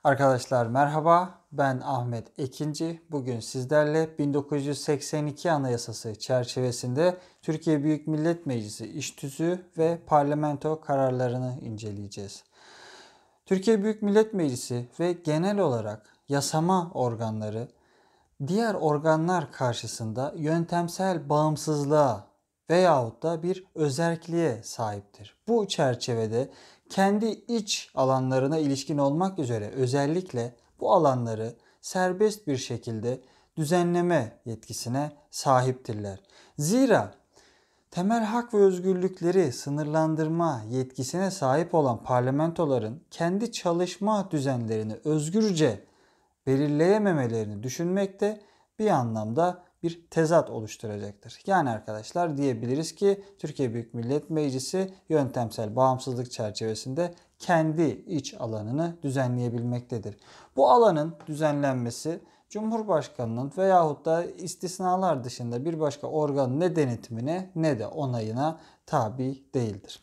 Arkadaşlar merhaba, ben Ahmet Ekinci. Bugün sizlerle 1982 Anayasası çerçevesinde Türkiye Büyük Millet Meclisi İş Tüzüğü ve parlamento kararlarını inceleyeceğiz. Türkiye Büyük Millet Meclisi ve genel olarak yasama organları diğer organlar karşısında yöntemsel bağımsızlığa veyahut da bir özerkliğe sahiptir. Bu çerçevede kendi iç alanlarına ilişkin olmak üzere özellikle bu alanları serbest bir şekilde düzenleme yetkisine sahiptirler. Zira temel hak ve özgürlükleri sınırlandırma yetkisine sahip olan parlamentoların kendi çalışma düzenlerini özgürce belirleyememelerini düşünmekte bir anlamda bir tezat oluşturacaktır. Yani arkadaşlar diyebiliriz ki Türkiye Büyük Millet Meclisi yöntemsel bağımsızlık çerçevesinde kendi iç alanını düzenleyebilmektedir. Bu alanın düzenlenmesi Cumhurbaşkanının veyahut da istisnalar dışında bir başka organın ne denetimine ne de onayına tabi değildir.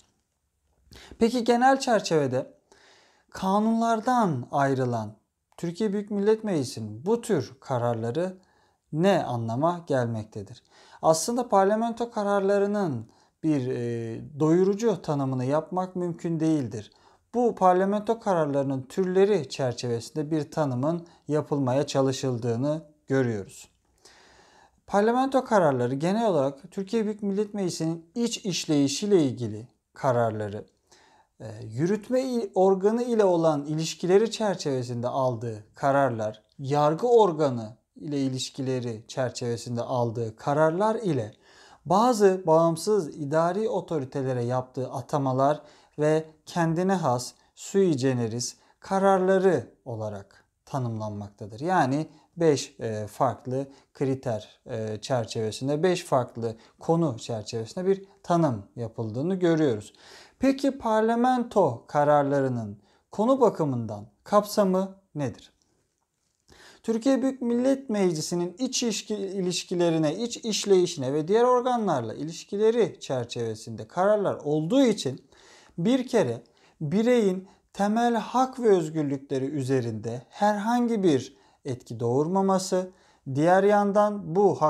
Peki genel çerçevede kanunlardan ayrılan Türkiye Büyük Millet Meclisi'nin bu tür kararları ne anlama gelmektedir? Aslında parlamento kararlarının bir doyurucu tanımını yapmak mümkün değildir. Bu parlamento kararlarının türleri çerçevesinde bir tanımın yapılmaya çalışıldığını görüyoruz. Parlamento kararları genel olarak Türkiye Büyük Millet Meclisi'nin iç işleyişiyle ilgili kararları, yürütme organı ile olan ilişkileri çerçevesinde aldığı kararlar, yargı organı ile ilişkileri çerçevesinde aldığı kararlar ile bazı bağımsız idari otoritelere yaptığı atamalar ve kendine has sui generis kararları olarak tanımlanmaktadır. Yani 5 farklı kriter çerçevesinde, 5 farklı konu çerçevesinde bir tanım yapıldığını görüyoruz. Peki parlamento kararlarının konu bakımından kapsamı nedir? Türkiye Büyük Millet Meclisi'nin iç ilişkilerine, iç işleyişine ve diğer organlarla ilişkileri çerçevesinde kararlar olduğu için bir kere bireyin temel hak ve özgürlükleri üzerinde herhangi bir etki doğurmaması, diğer yandan bu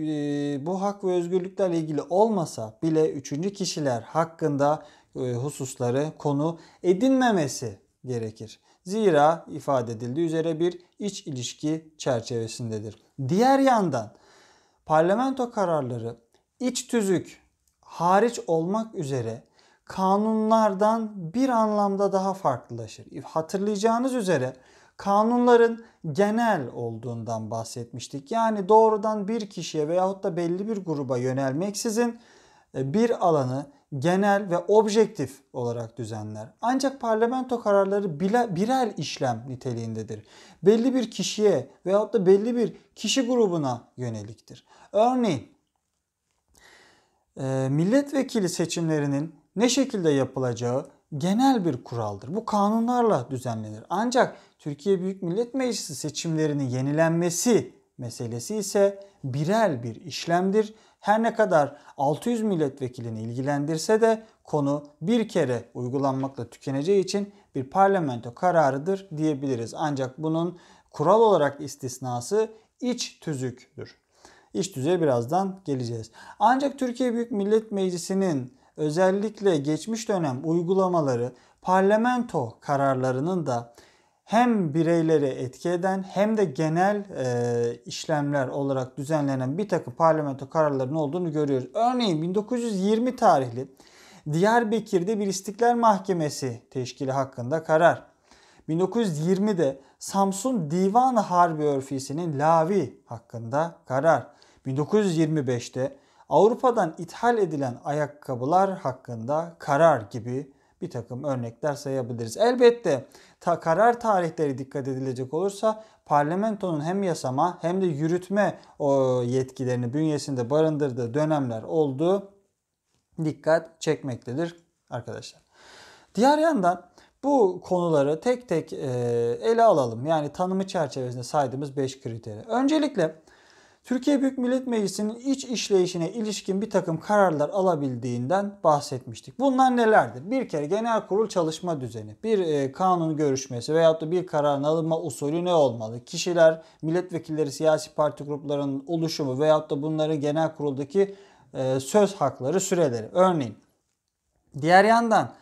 hak ve özgürlüklerle ilgili olmasa bile üçüncü kişiler hakkında hususları konu edinmemesi gerekir. Zira ifade edildiği üzere bir iç ilişki çerçevesindedir. Diğer yandan parlamento kararları iç tüzük hariç olmak üzere kanunlardan bir anlamda daha farklılaşır. Hatırlayacağınız üzere kanunların genel olduğundan bahsetmiştik. Yani doğrudan bir kişiye veyahut da belli bir gruba yönelmeksizin bir alanı genel ve objektif olarak düzenler. Ancak parlamento kararları birer işlem niteliğindedir. Belli bir kişiye veyahut da belli bir kişi grubuna yöneliktir. Örneğin milletvekili seçimlerinin ne şekilde yapılacağı genel bir kuraldır. Bu kanunlarla düzenlenir. Ancak Türkiye Büyük Millet Meclisi seçimlerinin yenilenmesi meselesi ise birer bir işlemdir. Her ne kadar 600 milletvekilini ilgilendirse de konu bir kere uygulanmakla tükeneceği için bir parlamento kararıdır diyebiliriz. Ancak bunun kural olarak istisnası iç tüzüktür. İç tüzüğe birazdan geleceğiz. Ancak Türkiye Büyük Millet Meclisi'nin özellikle geçmiş dönem uygulamaları parlamento kararlarının da hem bireyleri etki eden hem de genel işlemler olarak düzenlenen bir takım parlamento kararlarının olduğunu görüyoruz. Örneğin 1920 tarihli Diyarbakır'da bir İstiklal Mahkemesi teşkili hakkında karar. 1920'de Samsun Divan-ı Harbi Örfisi'nin lavi hakkında karar. 1925'te Avrupa'dan ithal edilen ayakkabılar hakkında karar gibi bir takım örnekler sayabiliriz. Elbette karar tarihleri dikkat edilecek olursa parlamentonun hem yasama hem de yürütme yetkilerini bünyesinde barındırdığı dönemler olduğu dikkat çekmektedir arkadaşlar. Diğer yandan bu konuları tek tek ele alalım. Yani tanımı çerçevesinde saydığımız 5 kriteri. Öncelikle Türkiye Büyük Millet Meclisi'nin iç işleyişine ilişkin bir takım kararlar alabildiğinden bahsetmiştik. Bunlar nelerdir? Bir kere genel kurul çalışma düzeni, bir kanun görüşmesi veyahut da bir kararın alınma usulü ne olmalı? Kişiler, milletvekilleri, siyasi parti gruplarının oluşumu veyahut da bunların genel kuruldaki söz hakları, süreleri. Örneğin diğer yandan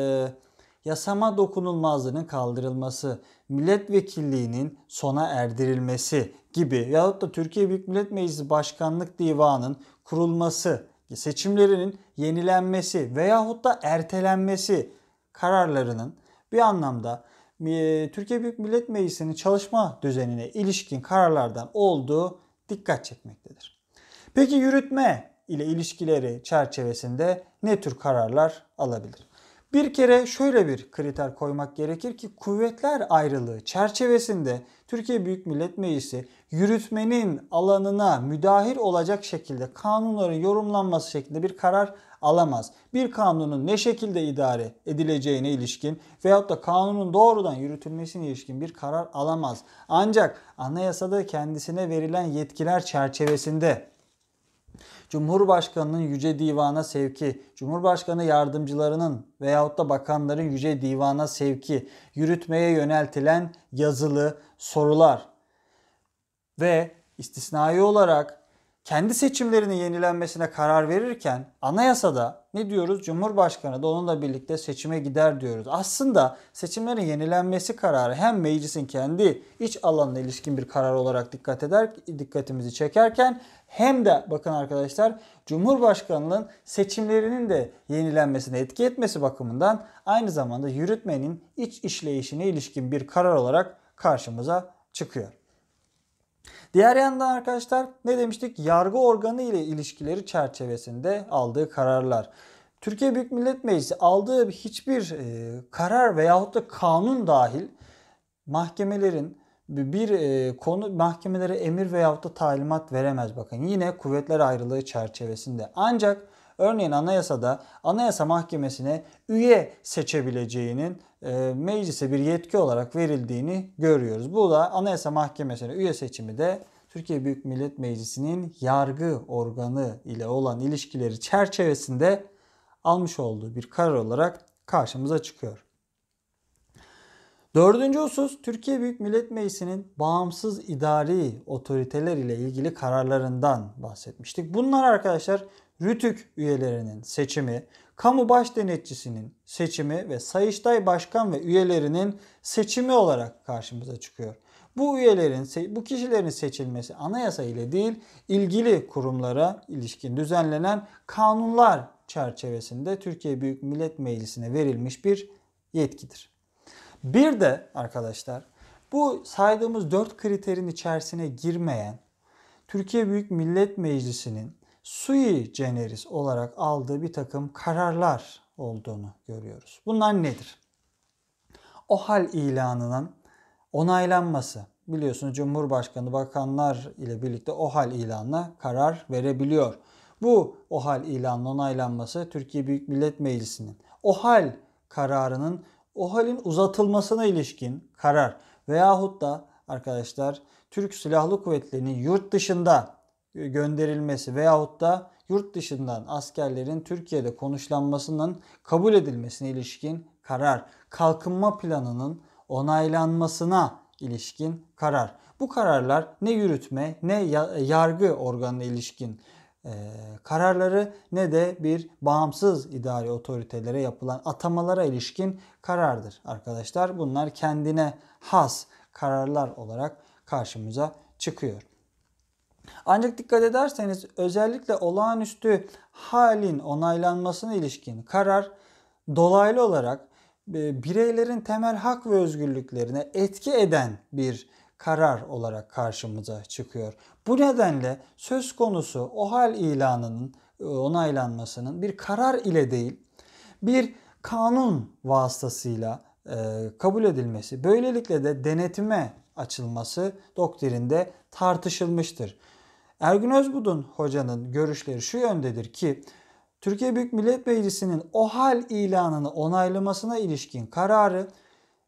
yasama dokunulmazlığının kaldırılması, milletvekilliğinin sona erdirilmesi gibi yahut da Türkiye Büyük Millet Meclisi Başkanlık Divanı'nın kurulması, seçimlerinin yenilenmesi veyahut da ertelenmesi kararlarının bir anlamda Türkiye Büyük Millet Meclisi'nin çalışma düzenine ilişkin kararlardan olduğu dikkat çekmektedir. Peki yürütme ile ilişkileri çerçevesinde ne tür kararlar alabilir? Bir kere şöyle bir kriter koymak gerekir ki kuvvetler ayrılığı çerçevesinde Türkiye Büyük Millet Meclisi yürütmenin alanına müdahil olacak şekilde kanunların yorumlanması şeklinde bir karar alamaz. Bir kanunun ne şekilde idare edileceğine ilişkin veyahut da kanunun doğrudan yürütülmesine ilişkin bir karar alamaz. Ancak anayasada kendisine verilen yetkiler çerçevesinde Cumhurbaşkanının Yüce Divan'a sevki, Cumhurbaşkanı yardımcılarının veyahut da bakanların Yüce Divan'a sevki, yürütmeye yöneltilen yazılı sorular ve istisnai olarak kendi seçimlerinin yenilenmesine karar verirken anayasada ne diyoruz? Cumhurbaşkanı da onunla birlikte seçime gider diyoruz. Aslında seçimlerin yenilenmesi kararı hem meclisin kendi iç alanına ilişkin bir karar olarak dikkatimizi çekerken hem de bakın arkadaşlar Cumhurbaşkanlığının seçimlerinin de yenilenmesine etki etmesi bakımından aynı zamanda yürütmenin iç işleyişine ilişkin bir karar olarak karşımıza çıkıyor. Diğer yandan arkadaşlar ne demiştik? Yargı organı ile ilişkileri çerçevesinde aldığı kararlar. Türkiye Büyük Millet Meclisi aldığı hiçbir karar veyahut da kanun dahil mahkemelerin mahkemelere emir veyahut da talimat veremez bakın. Yine kuvvetler ayrılığı çerçevesinde. Ancak örneğin anayasada Anayasa Mahkemesi'ne üye seçebileceğinin meclise bir yetki olarak verildiğini görüyoruz. Bu da Anayasa Mahkemesi'ne üye seçimi de Türkiye Büyük Millet Meclisi'nin yargı organı ile olan ilişkileri çerçevesinde almış olduğu bir karar olarak karşımıza çıkıyor. Dördüncü husus Türkiye Büyük Millet Meclisi'nin bağımsız idari otoriteler ile ilgili kararlarından bahsetmiştik. Bunlar arkadaşlar RTÜK üyelerinin seçimi, kamu baş denetçisinin seçimi ve Sayıştay Başkan ve üyelerinin seçimi olarak karşımıza çıkıyor. Bu kişilerin seçilmesi anayasa ile değil, ilgili kurumlara ilişkin düzenlenen kanunlar çerçevesinde Türkiye Büyük Millet Meclisi'ne verilmiş bir yetkidir. Bir de arkadaşlar bu saydığımız 4 kriterin içerisine girmeyen Türkiye Büyük Millet Meclisi'nin sui generis olarak aldığı bir takım kararlar olduğunu görüyoruz. Bunlar nedir? OHAL ilanının onaylanması. Biliyorsunuz Cumhurbaşkanı bakanlar ile birlikte OHAL ilanına karar verebiliyor. Bu OHAL ilanının onaylanması Türkiye Büyük Millet Meclisi'nin OHAL kararının OHAL'in uzatılmasına ilişkin karar veyahut da arkadaşlar Türk Silahlı Kuvvetleri'nin yurt dışında gönderilmesi veyahut da yurt dışından askerlerin Türkiye'de konuşlanmasının kabul edilmesine ilişkin karar, kalkınma planının onaylanmasına ilişkin karar. Bu kararlar ne yürütme ne yargı organına ilişkin kararları ne de bir bağımsız idari otoritelere yapılan atamalara ilişkin karardır arkadaşlar. Bunlar kendine has kararlar olarak karşımıza çıkıyor. Ancak dikkat ederseniz özellikle olağanüstü halin onaylanmasına ilişkin karar dolaylı olarak bireylerin temel hak ve özgürlüklerine etki eden bir karar olarak karşımıza çıkıyor. Bu nedenle söz konusu OHAL ilanının onaylanmasının bir karar ile değil bir kanun vasıtasıyla kabul edilmesi, böylelikle de denetime açılması doktrinde tartışılmıştır. Ergün Özbudur hocanın görüşleri şu yöndedir ki Türkiye Büyük Millet Meclisi'nin OHAL ilanını onaylamasına ilişkin kararı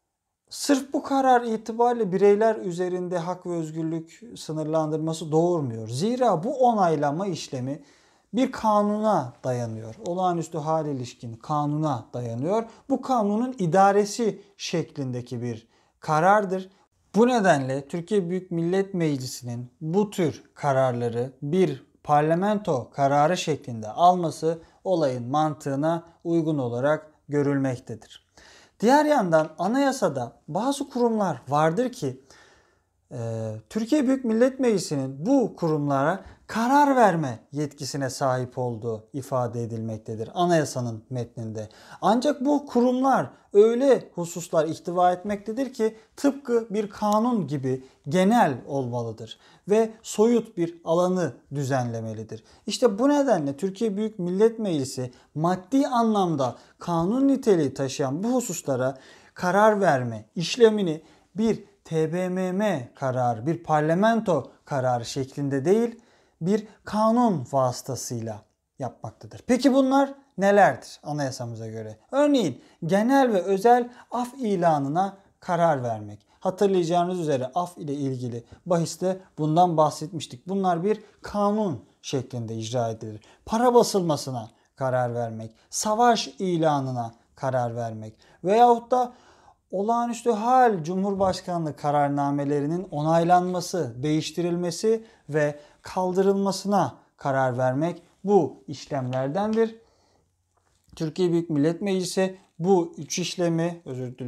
Sırf bu karar itibariyle bireyler üzerinde hak ve özgürlük sınırlandırması doğurmuyor. Zira bu onaylama işlemi bir kanuna dayanıyor. Olağanüstü hal ilişkin kanuna dayanıyor. Bu kanunun idaresi şeklindeki bir karardır. Bu nedenle Türkiye Büyük Millet Meclisi'nin bu tür kararları bir parlamento kararı şeklinde alması olayın mantığına uygun olarak görülmektedir. Diğer yandan anayasada bazı kurumlar vardır ki Türkiye Büyük Millet Meclisi'nin bu kurumlara karar verme yetkisine sahip olduğu ifade edilmektedir anayasanın metninde. Ancak bu kurumlar öyle hususlar ihtiva etmektedir ki tıpkı bir kanun gibi genel olmalıdır ve soyut bir alanı düzenlemelidir. İşte bu nedenle Türkiye Büyük Millet Meclisi maddi anlamda kanun niteliği taşıyan bu hususlara karar verme işlemini bir TBMM kararı, bir parlamento kararı şeklinde değil, bir kanun vasıtasıyla yapmaktadır. Peki bunlar nelerdir anayasamıza göre? Örneğin genel ve özel af ilanına karar vermek. Hatırlayacağınız üzere af ile ilgili bahiste bundan bahsetmiştik. Bunlar bir kanun şeklinde icra edilir. Para basılmasına karar vermek, savaş ilanına karar vermek veyahut da olağanüstü hal Cumhurbaşkanlığı kararnamelerinin onaylanması, değiştirilmesi ve kaldırılmasına karar vermek bu işlemlerdendir. Türkiye Büyük Millet Meclisi bu 3 işlemi,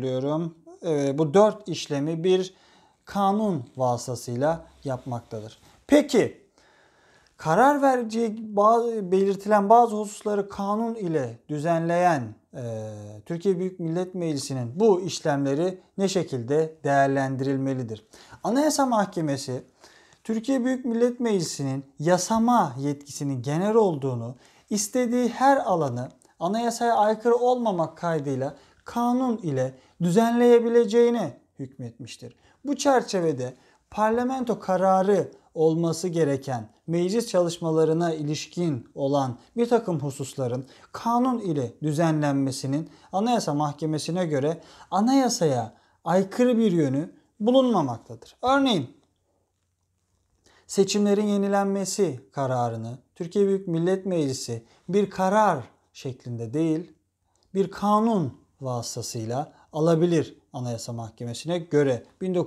bu 4 işlemi bir kanun vasıtasıyla yapmaktadır. Peki karar vereceği belirtilen bazı hususları kanun ile düzenleyen Türkiye Büyük Millet Meclisi'nin bu işlemleri ne şekilde değerlendirilmelidir? Anayasa Mahkemesi Türkiye Büyük Millet Meclisi'nin yasama yetkisinin genel olduğunu, istediği her alanı anayasaya aykırı olmamak kaydıyla kanun ile düzenleyebileceğine hükmetmiştir. Bu çerçevede parlamento kararı olması gereken meclis çalışmalarına ilişkin olan bir takım hususların kanun ile düzenlenmesinin Anayasa Mahkemesi'ne göre anayasaya aykırı bir yönü bulunmamaktadır. Örneğin seçimlerin yenilenmesi kararını Türkiye Büyük Millet Meclisi bir karar şeklinde değil, bir kanun vasıtasıyla alabilir Anayasa Mahkemesi'ne göre.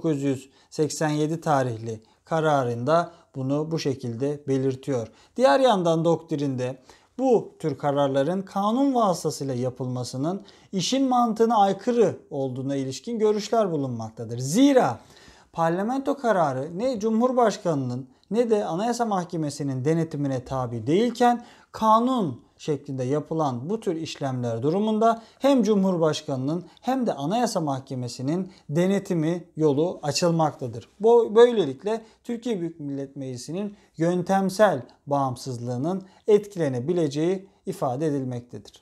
1987 tarihli kararında bunu bu şekilde belirtiyor. Diğer yandan doktrinde bu tür kararların kanun vasıtasıyla yapılmasının işin mantığına aykırı olduğuna ilişkin görüşler bulunmaktadır. Zira parlamento kararı ne Cumhurbaşkanı'nın ne de Anayasa Mahkemesi'nin denetimine tabi değilken kanun şeklinde yapılan bu tür işlemler durumunda hem Cumhurbaşkanı'nın hem de Anayasa Mahkemesi'nin denetimi yolu açılmaktadır. Böylelikle Türkiye Büyük Millet Meclisi'nin yöntemsel bağımsızlığının etkilenebileceği ifade edilmektedir.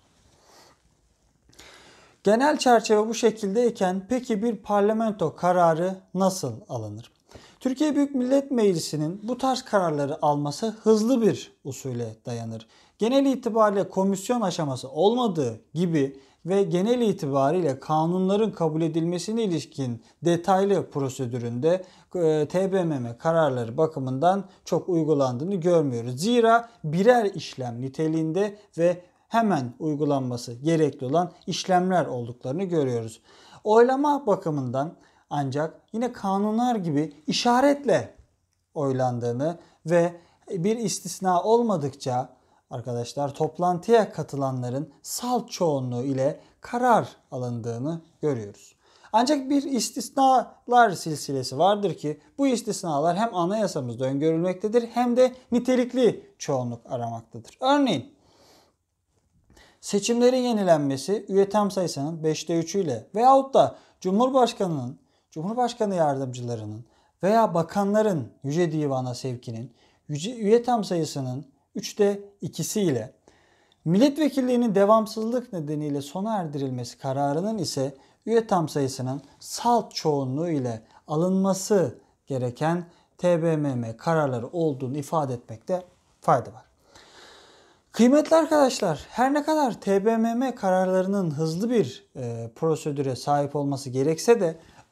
Genel çerçeve bu şekildeyken peki bir parlamento kararı nasıl alınır? Türkiye Büyük Millet Meclisi'nin bu tarz kararları alması hızlı bir usule dayanır. Genel itibariyle komisyon aşaması olmadığı gibi ve genel itibariyle kanunların kabul edilmesine ilişkin detaylı prosedüründe TBMM kararları bakımından çok uygulandığını görmüyoruz. Zira birer işlem niteliğinde ve hemen uygulanması gerekli olan işlemler olduklarını görüyoruz. Oylama bakımından ancak yine kanunlar gibi işaretle oylandığını ve bir istisna olmadıkça arkadaşlar toplantıya katılanların salt çoğunluğu ile karar alındığını görüyoruz. Ancak bir istisnalar silsilesi vardır ki bu istisnalar hem anayasamızda öngörülmektedir hem de nitelikli çoğunluk aramaktadır. Örneğin seçimlerin yenilenmesi üye tam sayısının 5'te 3'ü ile veyahut da Cumhurbaşkanı yardımcılarının veya bakanların Yüce Divan'a sevkinin üye tam sayısının 3'te 2'si ile milletvekilliğinin devamsızlık nedeniyle sona erdirilmesi kararının ise üye tam sayısının salt çoğunluğu ile alınması gereken TBMM kararları olduğunu ifade etmekte fayda var. Kıymetli arkadaşlar, her ne kadar TBMM kararlarının hızlı bir prosedüre sahip olması gerekse de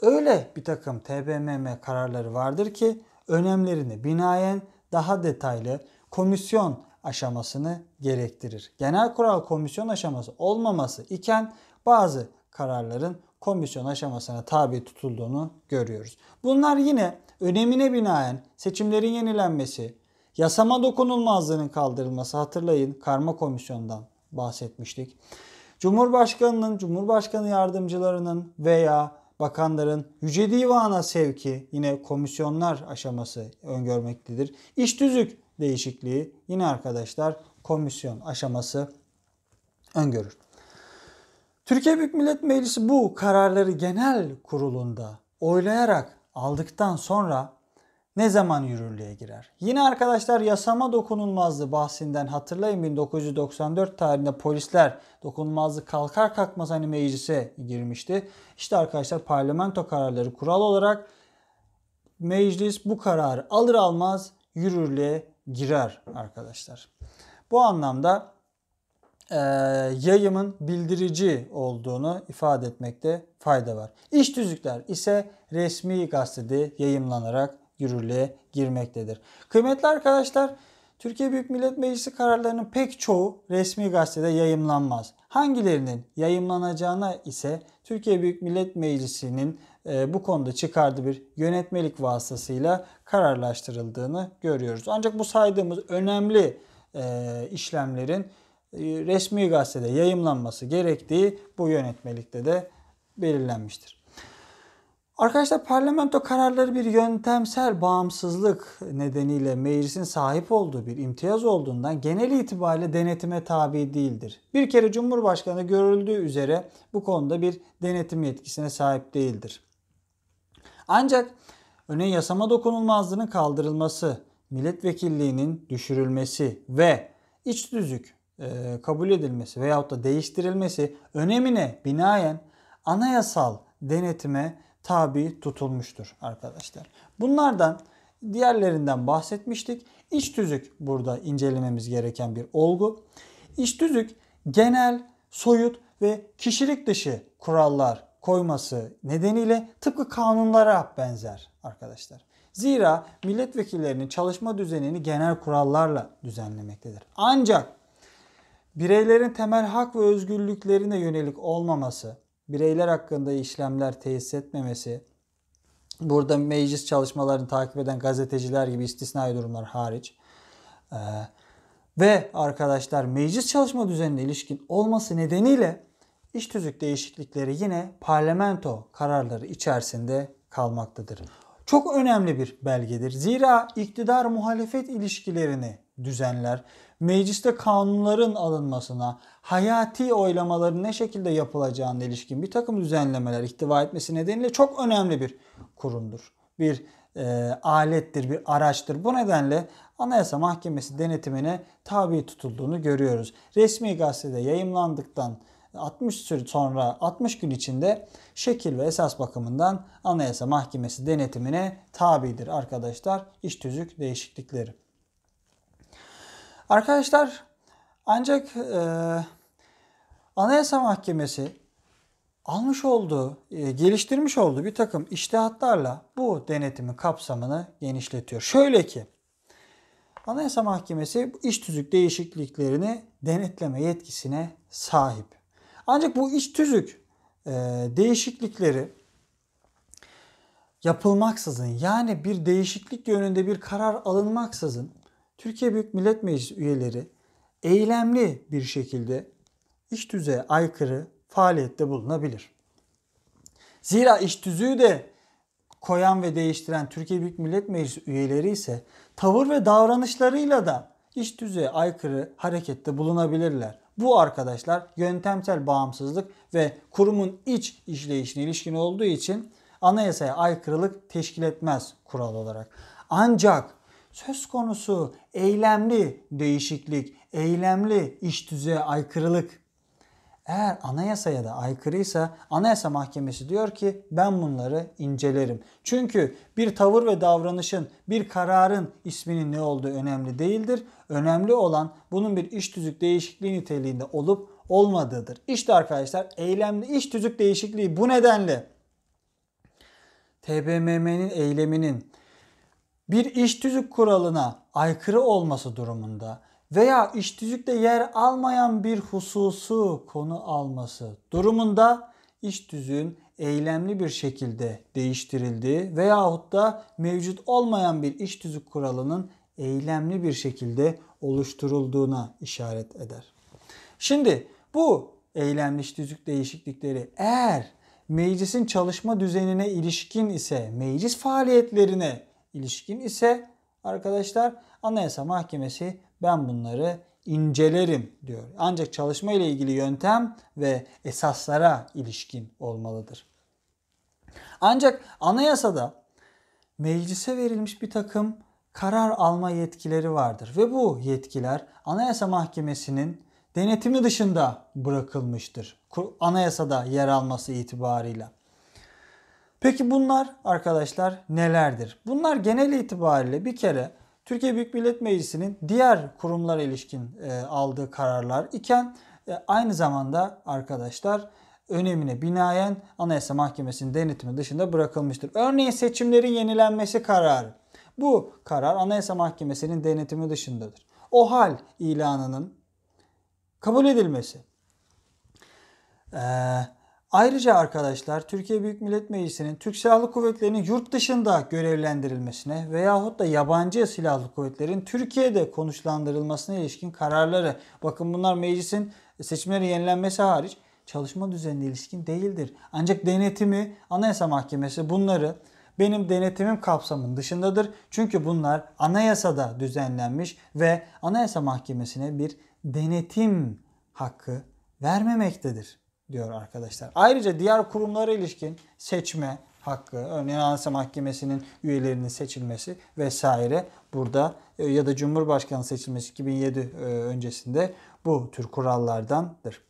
Öyle bir takım TBMM kararları vardır ki önemlerine binaen daha detaylı komisyon aşamasını gerektirir. Genel kural komisyon aşaması olmaması iken bazı kararların komisyon aşamasına tabi tutulduğunu görüyoruz. Bunlar yine önemine binaen seçimlerin yenilenmesi, yasama dokunulmazlığının kaldırılması, hatırlayın karma komisyondan bahsetmiştik. Cumhurbaşkanının, Cumhurbaşkanı yardımcılarının veya bakanların Yüce Divan'a sevki yine komisyonlar aşaması öngörmektedir. İş tüzük değişikliği yine arkadaşlar komisyon aşaması öngörür. Türkiye Büyük Millet Meclisi bu kararları genel kurulunda oylayarak aldıktan sonra ne zaman yürürlüğe girer? Yine arkadaşlar yasama dokunulmazlığı bahsinden hatırlayın, 1994 tarihinde polisler dokunulmazlık kalkar kalkmaz hani meclise girmişti. İşte arkadaşlar parlamento kararları kural olarak meclis bu kararı alır almaz yürürlüğe girer arkadaşlar. Bu anlamda yayımın bildirici olduğunu ifade etmekte fayda var. İş tüzükler ise resmi gazetede yayımlanarak yürürlüğe girmektedir. Kıymetli arkadaşlar, Türkiye Büyük Millet Meclisi kararlarının pek çoğu resmi gazetede yayımlanmaz. Hangilerinin yayımlanacağına ise Türkiye Büyük Millet Meclisi'nin bu konuda çıkardığı bir yönetmelik vasıtasıyla kararlaştırıldığını görüyoruz. Ancak bu saydığımız önemli işlemlerin resmi gazetede yayımlanması gerektiği bu yönetmelikte de belirlenmiştir. Arkadaşlar, parlamento kararları bir yöntemsel bağımsızlık nedeniyle meclisin sahip olduğu bir imtiyaz olduğundan genel itibariyle denetime tabi değildir. Bir kere Cumhurbaşkanı görüldüğü üzere bu konuda bir denetim yetkisine sahip değildir. Ancak örneğin yasama dokunulmazlığının kaldırılması, milletvekilliğinin düşürülmesi ve iç tüzük kabul edilmesi veyahut da değiştirilmesi önemine binaen anayasal denetime tabi tutulmuştur arkadaşlar. Bunlardan diğerlerinden bahsetmiştik. İç tüzük burada incelememiz gereken bir olgu. İç tüzük genel, soyut ve kişilik dışı kurallar koyması nedeniyle tıpkı kanunlara benzer arkadaşlar. Zira milletvekillerinin çalışma düzenini genel kurallarla düzenlemektedir. Ancak bireylerin temel hak ve özgürlüklerine yönelik olmaması, bireyler hakkında işlemler tesis etmemesi, burada meclis çalışmalarını takip eden gazeteciler gibi istisnai durumlar hariç ve arkadaşlar meclis çalışma düzenine ilişkin olması nedeniyle iç tüzük değişiklikleri yine parlamento kararları içerisinde kalmaktadır. Çok önemli bir belgedir. Zira iktidar muhalefet ilişkilerini düzenler. Mecliste kanunların alınmasına, hayati oylamaların ne şekilde yapılacağına ilişkin bir takım düzenlemeler ihtiva etmesi nedeniyle çok önemli bir kurumdur. Bir alettir, bir araçtır. Bu nedenle Anayasa Mahkemesi denetimine tabi tutulduğunu görüyoruz. Resmi gazetede yayımlandıktan 60 gün içinde şekil ve esas bakımından Anayasa Mahkemesi denetimine tabidir arkadaşlar iç tüzük değişiklikleri. Arkadaşlar, ancak Anayasa Mahkemesi almış olduğu, geliştirmiş olduğu bir takım içtihatlarla bu denetimin kapsamını genişletiyor. Şöyle ki, Anayasa Mahkemesi iç tüzük değişikliklerini denetleme yetkisine sahip. Ancak bu iç tüzük değişiklikleri yapılmaksızın, yani bir değişiklik yönünde bir karar alınmaksızın Türkiye Büyük Millet Meclisi üyeleri eylemli bir şekilde iç tüzüğe aykırı faaliyette bulunabilir. Zira iç tüzüğü de koyan ve değiştiren Türkiye Büyük Millet Meclisi üyeleri ise tavır ve davranışlarıyla da iç tüzüğe aykırı harekette bulunabilirler. Bu arkadaşlar yöntemsel bağımsızlık ve kurumun iç işleyişine ilişkin olduğu için anayasaya aykırılık teşkil etmez kural olarak. Ancak söz konusu eylemli değişiklik, eylemli iç tüzüğe aykırılık eğer anayasaya da aykırıysa Anayasa Mahkemesi diyor ki ben bunları incelerim. Çünkü bir tavır ve davranışın, bir kararın isminin ne olduğu önemli değildir. Önemli olan bunun bir iç tüzük değişikliği niteliğinde olup olmadığıdır. İşte arkadaşlar eylemli iç tüzük değişikliği bu nedenle TBMM'nin eyleminin bir iş tüzük kuralına aykırı olması durumunda veya iş tüzükte yer almayan bir hususu konu alması durumunda iş tüzüğün eylemli bir şekilde değiştirildiği veyahut da mevcut olmayan bir iş tüzük kuralının eylemli bir şekilde oluşturulduğuna işaret eder. Şimdi bu eylemli iş tüzük değişiklikleri eğer meclisin çalışma düzenine ilişkin ise, meclis faaliyetlerine ilişkin ise arkadaşlar Anayasa Mahkemesi ben bunları incelerim diyor. Ancak çalışma ile ilgili yöntem ve esaslara ilişkin olmalıdır. Ancak anayasada meclise verilmiş bir takım karar alma yetkileri vardır ve bu yetkiler Anayasa Mahkemesi'nin denetimi dışında bırakılmıştır. Anayasada yer alması itibarıyla. Peki bunlar arkadaşlar nelerdir? Bunlar genel itibariyle bir kere Türkiye Büyük Millet Meclisi'nin diğer kurumlara ilişkin aldığı kararlar iken aynı zamanda arkadaşlar önemine binaen Anayasa Mahkemesi'nin denetimi dışında bırakılmıştır. Örneğin seçimlerin yenilenmesi kararı. Bu karar Anayasa Mahkemesi'nin denetimi dışındadır. OHAL ilanının kabul edilmesi. Ayrıca arkadaşlar Türkiye Büyük Millet Meclisi'nin Türk Silahlı Kuvvetleri'nin yurt dışında görevlendirilmesine veyahut da yabancı silahlı kuvvetlerin Türkiye'de konuşlandırılmasına ilişkin kararları. Bakın bunlar meclisin seçimlerin yenilenmesi hariç çalışma düzenine ilişkin değildir. Ancak denetimi Anayasa Mahkemesi bunları benim denetimim kapsamının dışındadır. Çünkü bunlar anayasada düzenlenmiş ve Anayasa Mahkemesi'ne bir denetim hakkı vermemektedir diyor arkadaşlar. Ayrıca diğer kurumlara ilişkin seçme hakkı, örneğin Anayasa Mahkemesi'nin üyelerinin seçilmesi vesaire burada ya da Cumhurbaşkanı seçilmesi 2007 öncesinde bu tür kurallardandır.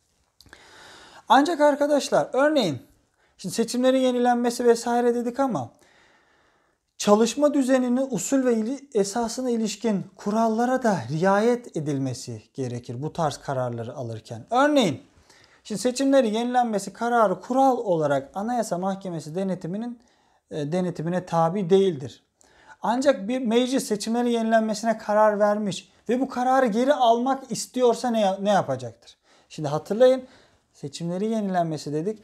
Ancak arkadaşlar örneğin şimdi seçimlerin yenilenmesi vesaire dedik ama çalışma düzeninin usul ve esasına ilişkin kurallara da riayet edilmesi gerekir bu tarz kararları alırken. Örneğin şimdi seçimlerin yenilenmesi kararı kural olarak Anayasa Mahkemesi denetimine tabi değildir. Ancak bir meclis seçimlerin yenilenmesine karar vermiş ve bu kararı geri almak istiyorsa ne yapacaktır? Şimdi hatırlayın seçimleri yenilenmesi dedik.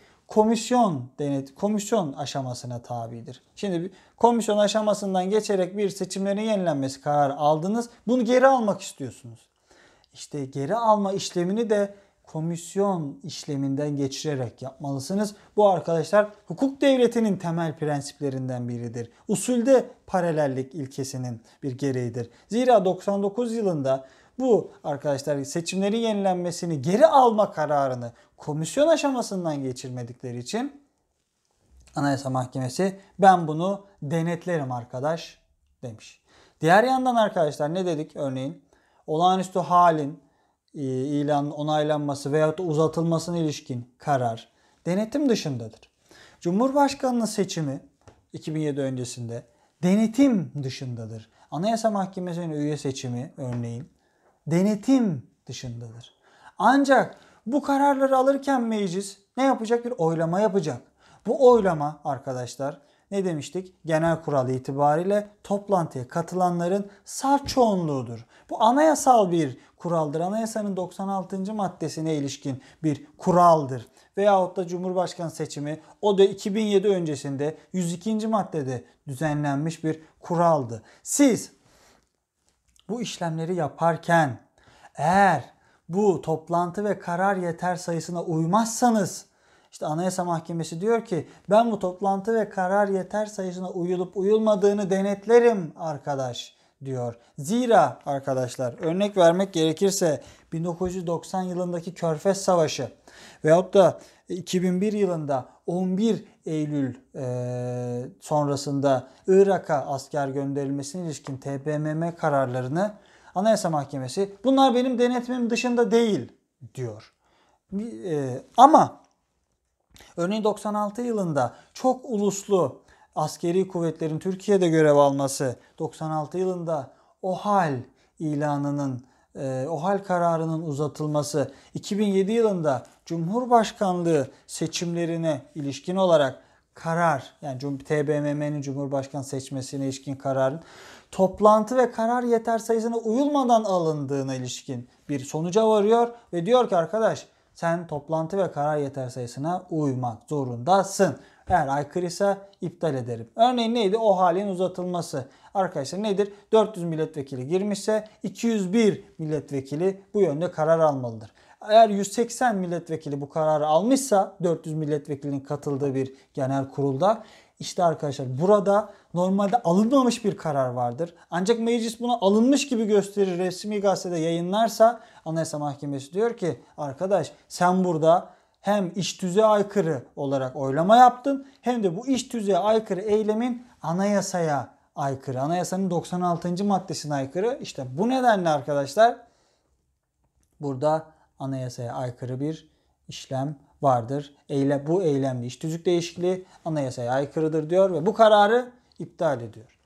Komisyon aşamasına tabidir. Şimdi komisyon aşamasından geçerek bir seçimlerin yenilenmesi kararı aldınız. Bunu geri almak istiyorsunuz. İşte geri alma işlemini de komisyon işleminden geçirerek yapmalısınız. Bu arkadaşlar hukuk devletinin temel prensiplerinden biridir. Usulde paralellik ilkesinin bir gereğidir. Zira 99 yılında bu arkadaşlar seçimlerin yenilenmesini geri alma kararını komisyon aşamasından geçirmedikleri için Anayasa Mahkemesi ben bunu denetlerim arkadaş demiş. Diğer yandan arkadaşlar ne dedik örneğin? Olağanüstü halin ilanın onaylanması veyahut da uzatılmasına ilişkin karar denetim dışındadır. Cumhurbaşkanlığı seçimi 2007 öncesinde denetim dışındadır. Anayasa Mahkemesi'nin üye seçimi örneğin denetim dışındadır. Ancak bu kararları alırken meclis ne yapacak? Bir oylama yapacak. Bu oylama arkadaşlar ne demiştik? Genel kural itibariyle toplantıya katılanların salt çoğunluğudur. Bu anayasal bir kuraldır. Anayasanın 96. maddesine ilişkin bir kuraldır. Veyahut da Cumhurbaşkanı seçimi o da 2007 öncesinde 102. maddede düzenlenmiş bir kuraldı. Siz bu işlemleri yaparken eğer bu toplantı ve karar yeter sayısına uymazsanız işte Anayasa Mahkemesi diyor ki ben bu toplantı ve karar yeter sayısına uyulup uyulmadığını denetlerim arkadaş diyor. Zira arkadaşlar örnek vermek gerekirse 1990 yılındaki Körfez Savaşı veyahut da 2001 yılında 11 Eylül sonrasında Irak'a asker gönderilmesine ilişkin TBMM kararlarını Anayasa Mahkemesi bunlar benim denetimim dışında değil diyor. Ama örneğin 96 yılında çok uluslu askeri kuvvetlerin Türkiye'de görev alması, 96 yılında OHAL ilanının, OHAL kararının uzatılması, 2007 yılında Cumhurbaşkanlığı seçimlerine ilişkin olarak karar, yani TBMM'nin Cumhurbaşkanı seçmesine ilişkin kararın toplantı ve karar yeter sayısına uyulmadan alındığına ilişkin bir sonuca varıyor ve diyor ki arkadaş sen toplantı ve karar yeter sayısına uymak zorundasın. Eğer aykırıysa iptal ederim. Örneğin neydi? O halin uzatılması. Arkadaşlar nedir? 400 milletvekili girmişse 201 milletvekili bu yönde karar almalıdır. Eğer 180 milletvekili bu kararı almışsa 400 milletvekilinin katıldığı bir genel kurulda işte arkadaşlar burada normalde alınmamış bir karar vardır. Ancak meclis buna alınmış gibi gösterir, resmi gazetede yayınlarsa Anayasa Mahkemesi diyor ki arkadaş sen burada hem iş tüzüğe aykırı olarak oylama yaptın hem de bu iş tüzüğe aykırı eylemin anayasaya aykırı. Anayasanın 96. maddesine aykırı. İşte bu nedenle arkadaşlar burada anayasaya aykırı bir işlem vardır. Bu eylemli iş tüzük değişikliği anayasaya aykırıdır diyor ve bu kararı iptal ediyor.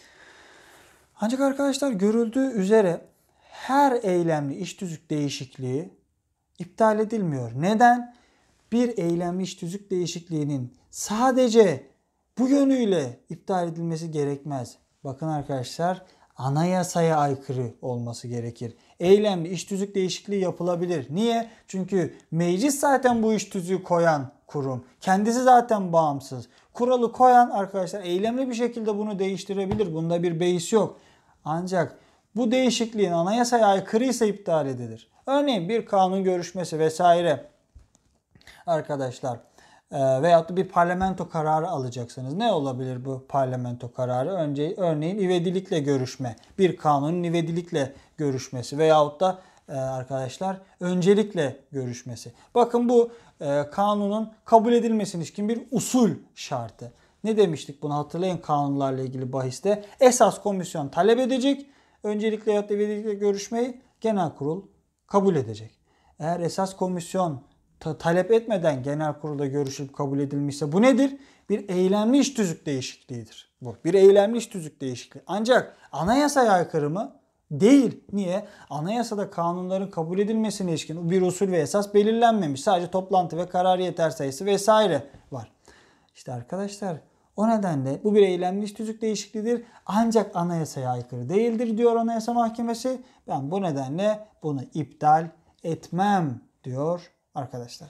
Ancak arkadaşlar görüldüğü üzere her eylemli iş tüzük değişikliği iptal edilmiyor. Neden? Bir eylemli iş tüzük değişikliğinin sadece bu yönüyle iptal edilmesi gerekmez. Bakın arkadaşlar anayasaya aykırı olması gerekir. Eylemli iş tüzük değişikliği yapılabilir. Niye? Çünkü meclis zaten bu iş tüzüğü koyan kurum. Kendisi zaten bağımsız. Kuralı koyan arkadaşlar eylemli bir şekilde bunu değiştirebilir. Bunda bir beis yok. Ancak bu değişikliğin anayasaya aykırıysa iptal edilir. Örneğin bir kanun görüşmesi vesaire arkadaşlar veyahut da bir parlamento kararı alacaksınız. Ne olabilir bu parlamento kararı? Örneğin ivedilikle görüşme. Bir kanunun ivedilikle görüşmesi veyahut da arkadaşlar öncelikle görüşmesi. Bakın bu kanunun kabul edilmesine ilişkin bir usul şartı. Ne demiştik bunu hatırlayın kanunlarla ilgili bahiste. Esas komisyon talep edecek. Öncelikle veyahut da ivedilikle görüşmeyi genel kurul kabul edecek. Eğer esas komisyon talep etmeden genel kurulda görüşülüp kabul edilmişse bu nedir? Bir eylemli iş tüzük değişikliğidir. Bu bir eylemli iş tüzük değişikliği. Ancak anayasaya aykırı mı? Değil. Niye? Anayasada kanunların kabul edilmesine ilişkin bir usul ve esas belirlenmemiş. Sadece toplantı ve karar yeter sayısı vesaire var. İşte arkadaşlar o nedenle bu bir eylemli iş tüzük değişikliğidir. Ancak anayasaya aykırı değildir diyor Anayasa Mahkemesi. Ben bu nedenle bunu iptal etmem diyor arkadaşlar.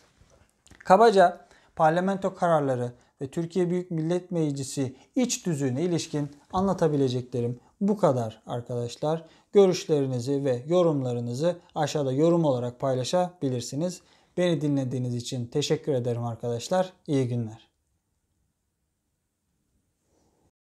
Kabaca parlamento kararları ve Türkiye Büyük Millet Meclisi iç tüzüğüne ilişkin anlatabileceklerim bu kadar arkadaşlar. Görüşlerinizi ve yorumlarınızı aşağıda yorum olarak paylaşabilirsiniz. Beni dinlediğiniz için teşekkür ederim arkadaşlar. İyi günler.